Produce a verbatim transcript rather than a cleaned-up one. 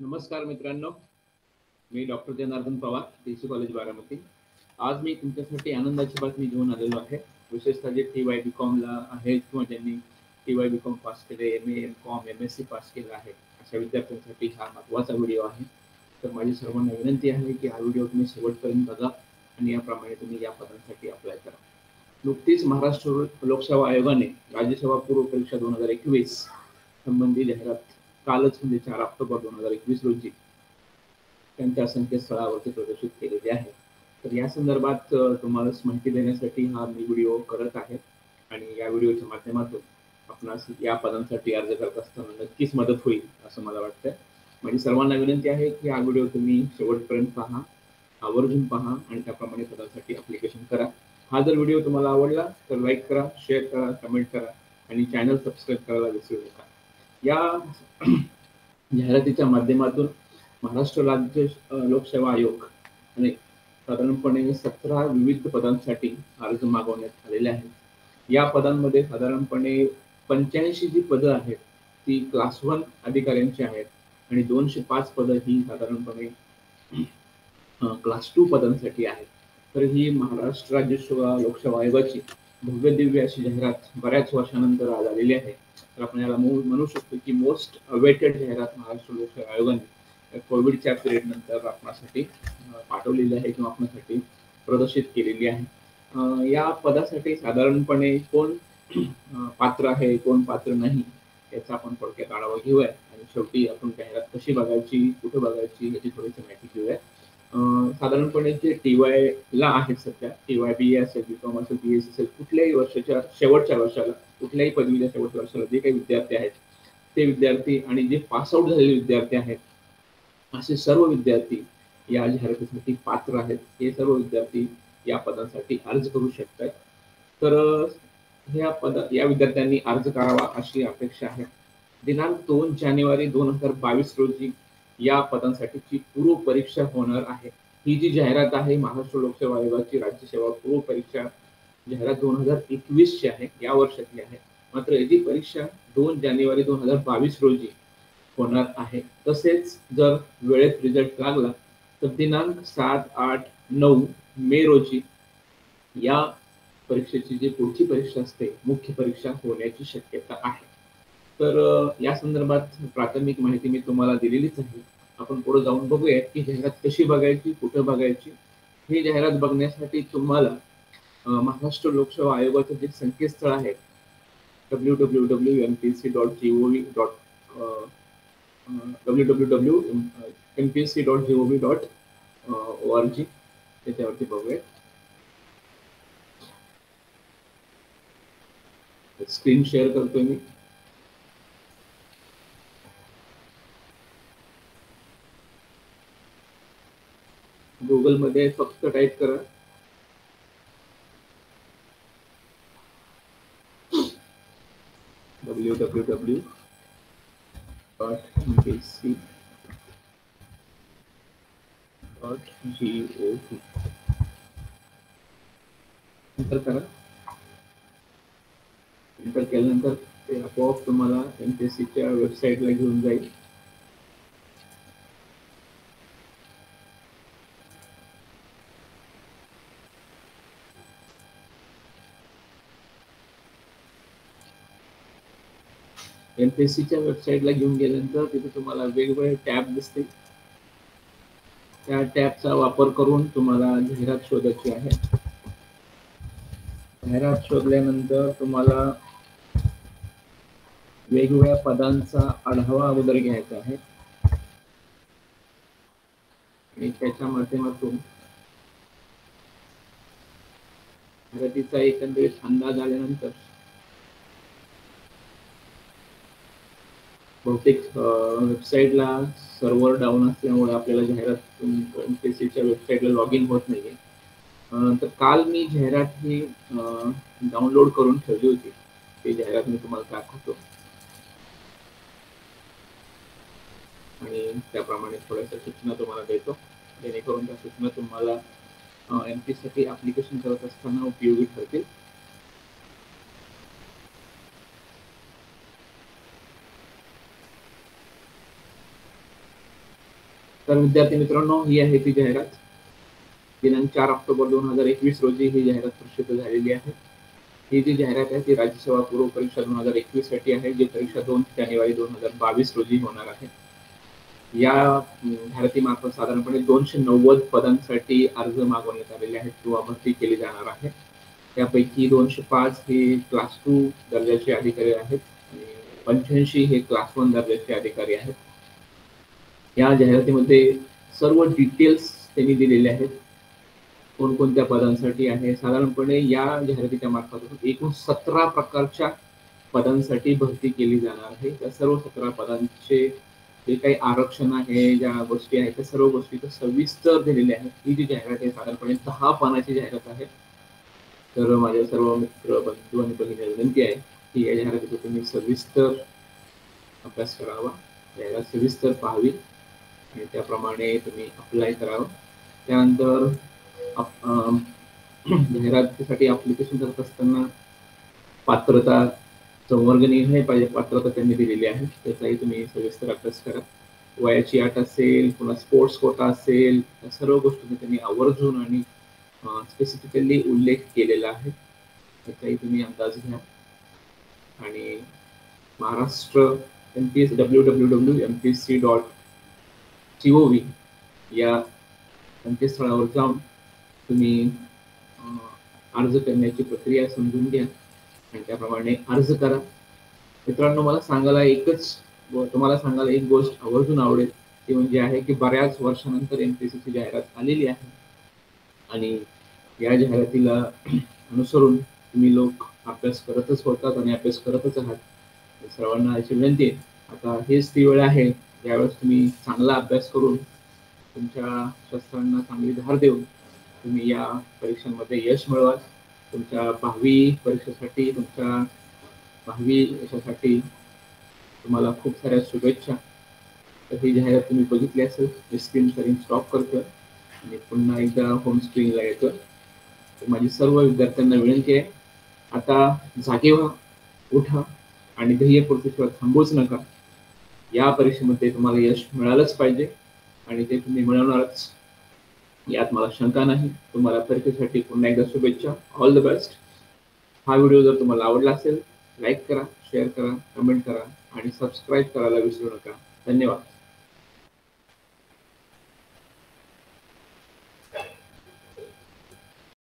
नमस्कार मित्रांनो, मी doctor Janardhan Pawar, TC college Baramati. आज मी तुमच्यासाठी आनंदाची बातमी घेऊन आलेलो आहे. विशेषतः जे टी वाय बी कॉमला आहेत किंवा ज्यांनी T Y B com pass केले, M A M com M S C pass केलं आहे, अशा विद्यार्थ्यांसाठी हा महत्त्वाचा व्हिडिओ आहे. तर माझी सर्वांना विनंती आहे की हा व्हिडिओ तुम्ही शेवटपर्यंत बघा आणि याप्रमाणे तुम्ही या पदांसाठी अप्लाय करा. नुकतीच महाराष्ट्र लोकसेवा आयोगाने राज्यसेवा पूर्व परीक्षा दोन हजार एकवीस संबंधी जाहिरात कालच म्हणजे चार ऑक्टोबर दोन हजार एकवीस रोजी त्यांच्या संकेतस्थळावरती प्रदर्शित केलेली आहे. तर या संदर्भात तुम्हाला माहिती देण्यासाठी हा मी व्हिडिओ करत आहे आणि या व्हिडिओच्या माध्यमातून आपणास या पदांसाठी अर्ज करत असताना नक्कीच मदत होईल असं मला वाटतं. माझी सर्वांना विनंती आहे की हा व्हिडिओ तुम्ही शेवटपर्यंत पहा, आवर्जून पहा आणि त्याप्रमाणे पदांसाठी ॲप्लिकेशन करा. हा जर व्हिडिओ तुम्हाला आवडला तर लाईक करा, शेअर करा, कमेंट करा आणि चॅनल सबस्क्राईब करायला विसरू नका. या जाहिरातीच्या माध्यमातून महाराष्ट्र राज्य लोकसेवा आयोग आणि साधारणपणे सतरा विविध पदांसाठी अर्ज मागवण्यात आलेले आहेत. या पदांमध्ये साधारणपणे पंच्याऐंशी जी पदं आहेत ती क्लास वन अधिकाऱ्यांची आहेत आणि दोनशे पाच पदं ही साधारणपणे क्लास टू पदांसाठी आहेत. तर ही महाराष्ट्र राज्य लोकसेवा आयोगाची भव्य दिव्य अशी जाहिरात बऱ्याच वर्षानंतर आज आलेली आहे. तर आपण याला म्हणू शकतो की मोस्ट अवेटेड जाहिरात महाराष्ट्र लोकसेवा आयोगाने कोविडच्या पिरियड नंतर आपणासाठी पाठवलेली आहे किंवा आपणासाठी प्रदर्शित केलेली आहे. या पदासाठी साधारणपणे कोण पात्र आहे, कोण पात्र नाही याचा आपण थोडक्यात आढावा घेऊया आणि शेवटी आपण जाहिरात कशी बघायची, कुठे बघायची याची थोडीशी माहिती घेऊया. साधारणपणे जे टी वाय ला आहेत सध्या, टी वाय बी असेल, बी कॉम असेल, बी एस असेल, कुठल्याही वर्षाच्या शेवटच्या वर्षाला, कुठल्याही पदवीच्या शेवटच्या वर्षाला जे काही विद्यार्थी आहेत ते विद्यार्थी आणि जे पासआउट झालेले विद्यार्थी आहेत असे सर्व विद्यार्थी या जाहिरातीसाठी पात्र आहेत. हे सर्व विद्यार्थी या पदांसाठी अर्ज करू शकतात. तर ह्या पद या विद्यार्थ्यांनी अर्ज करावा अशी अपेक्षा आहे. दिनांक दोन जानेवारी दोन हजार बावीस रोजी या पदांसाठीची पूर्व परीक्षा होणार आहे. ही जी जाहिरात आहे महाराष्ट्र लोकसेवा आयोगाची राज्यसेवा पूर्व परीक्षा जाहिरात दोन हजार एकवीस ची आहे, या वर्षातली आहे. मात्र याची परीक्षा दोन जानेवारी दोन हजार बावीस रोजी होणार आहे. तसेच जर वेळेत रिझल्ट लागला तर दिनांक सात आठ नऊ मे रोजी या परीक्षेची जी पुढची परीक्षा असते मुख्य परीक्षा होण्याची शक्यता आहे. तर या संदर्भात प्राथमिक माहिती मी तुम्हाला दिलेलीच आहे. आपण पुढे जाऊन बघूया की जाहिरात कशी बघायची, कुठे बघायची. ही जाहिरात बघण्यासाठी तुम्हाला महाराष्ट्र लोकसेवा आयोगाचे जे संकेतस्थळ आहे W W W M P S C dot G O V dot W W W M P S C dot G O V dot O R G त्याच्यावरती बघूया. स्क्रीन शेअर करतोय मी. गुगल मध्ये फक्त टाईप करा W W W dot M P S C dot G O V enter करा. Enter केल्यानंतर ते आपोआप तुम्हाला एम पी एस सीच्या वेबसाईटला घेऊन जाईल. एम पी एस सीच्या वेबसाईटला घेऊन गेल्यानंतर तिथे तुम्हाला वेगवेगळे टॅब दिसतील. त्या टॅबचा वापर करून तुम्हाला जाहिरात शोधायची आहे. जाहिरात शोधल्यानंतर तुम्हाला वेगवेगळ्या पदांचा आढावा अगोदर घ्यायचा आहे आणि त्याच्या माध्यमातून जाहिरातीचा एकंदरीत अंदाज आल्यानंतर बहुतेक वेबसाईटला सर्व्हर डाऊन असल्यामुळे आपल्याला जाहिरात एमपीएससीच्या वेबसाईटला लॉग इन होत नाहीये. तर काल मी जाहिरात ही डाउनलोड करून ठेवली होती. ती जाहिरात मी तुम्हाला दाखवतो आणि त्याप्रमाणे थोड्याशा सूचना तुम्हाला देतो जेणेकरून त्या सूचना तुम्हाला एमपीएससीसाठी ऍप्लिकेशन करत असताना उपयोगी ठरतील. तर विद्यार्थी मित्रांनो, ही आहे ती जाहिरात. दिनांक चार ऑक्टोबर दोन हजार एकवीस रोजी ही जाहिरात प्रसिद्ध झालेली आहे. ही जी जाहिरात आहे ती राज्यसेवा पूर्व परीक्षा दोन हजार एकवीस साठी आहे, जी परीक्षा दोन जानेवारी दोन हजार बावीस रोजी होणार आहे. या जाहिरातीमार्फत साधारणपणे दोनशे नव्वद पदांसाठी अर्ज मागवण्यात आलेले आहेत किंवा भरती केली जाणार आहे. त्यापैकी दोनशे पाच हे क्लास टू दर्जाचे अधिकारी आहेत आणि पंच्याऐंशी हे क्लास वन दर्जाचे अधिकारी आहेत. या जाहिरातीमध्ये सर्व डिटेल्स त्यांनी दिलेले आहेत. कोणकोणत्या पदांसाठी आहे. साधारणपणे या जाहिरातीच्या मार्फत एकूण सतरा प्रकारच्या पदांसाठी भरती केली जाणार आहे. त्या सर्व सतरा पदांचे जे काही आरक्षण आहे, ज्या गोष्टी आहेत, त्या सर्व गोष्टी सविस्तर दिलेल्या आहेत. ही जी जाहिरात आहे साधारणपणे दहा पानाची जाहिरात आहे. तर माझ्या सर्व मित्र बंधू आणि भगिनी विनंती आहे की या जाहिरातीचा तुम्ही सविस्तर अभ्यास करावा, जाहिरात सविस्तर पाहावी आणि त्याप्रमाणे तुम्ही अप्लाय करावं. त्यानंतर जाहिरातीसाठी ऍप्लिकेशन करत असताना पात्रता संवर्गणी नाही पाहिजे, पात्रता त्यांनी दिलेली आहे, त्याचाही तुम्ही सविस्तर अभ्यास करा. वयाची अट असेल, पुन्हा स्पोर्ट्स कोटा असेल, या सर्व गोष्टी त्यांनी आवर्जून आणि स्पेसिफिकली उल्लेख केलेला आहे, त्याचाही तुम्ही अंदाज घ्या. आणि Maharashtra M P S W W W M P S C dot C O V या संकेतस्थळावर जाऊन तुम्ही अर्ज करण्याची प्रक्रिया समजून घ्या आणि त्याप्रमाणे अर्ज करा. मित्रांनो, मला सांगायला एकच तुम्हाला सांगायला एक गोष्ट आवर्जून आवडेल, ती म्हणजे आहे की बऱ्याच वर्षानंतर एमपीएससीची जाहिरात आलेली आहे आणि या जाहिरातीला अनुसरून तुम्ही लोक अभ्यास करतच होतात आणि अभ्यास करतच आहात. सर्वांना अशी विनंती आहे, आता हेच ती वेळ आहे ज्यावेळेस तुम्ही चांगला अभ्यास करून तुमच्या शस्त्रांना चांगली धार देऊन तुम्ही या परीक्षांमध्ये यश मिळवाल. तुमच्या भावी परीक्षेसाठी, तुमच्या भावी यशासाठी तुम्हाला खूप साऱ्या शुभेच्छा. तर ही जाहिरात तुम्ही बघितली असेल, मी स्क्रीन शेअरिंग स्टॉप करतो आणि पुन्हा एकदा होम स्क्रीनला येतो. तर माझी सर्व विद्यार्थ्यांना विनंती आहे, आता जागे व्हा, उठा आणि ध्येय पूर्तीशिवाय थांबूच नका. या परीक्षेमध्ये तुम्हाला यश मिळालंच पाहिजे आणि ते तुम्ही मिळवणारच, यात मला शंका नाही. तुम्हाला परीक्षेसाठी पुन्हा एकदा शुभेच्छा. All the best. हा व्हिडिओ जर तुम्हाला आवडला असेल, लाईक करा, शेअर करा, कमेंट करा आणि सबस्क्राईब करायला विसरू नका. धन्यवाद.